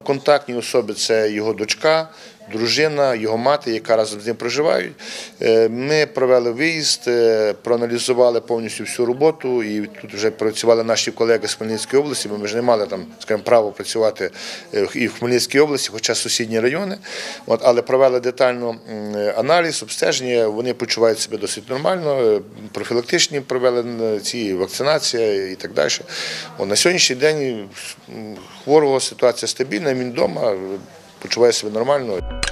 Контактні особи – це його дочка, дружина, його мати, яка разом з ним проживають. Ми провели виїзд, проаналізували повністю всю роботу, і тут вже працювали наші колеги з Хмельницької області, бо ми ж не мали там, скажімо, право працювати і в Хмельницькій області, хоча сусідні райони. Але провели детально аналіз, обстеження, вони почувають себе досить нормально, профілактичні провели ці вакцинація і так далі. На сьогоднішній день хворого ситуація стабільна, він вдома, почуває себе нормально.